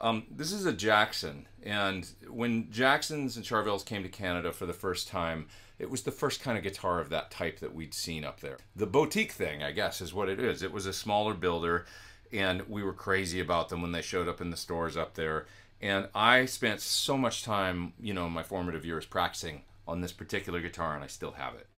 This is a Jackson, and when Jacksons and Charvels came to Canada for the first time, it was the first kind of guitar of that type that we'd seen up there. The boutique thing, I guess, is what it is. It was a smaller builder, and we were crazy about them when they showed up in the stores up there. And I spent so much time, in my formative years practicing on this particular guitar, and I still have it.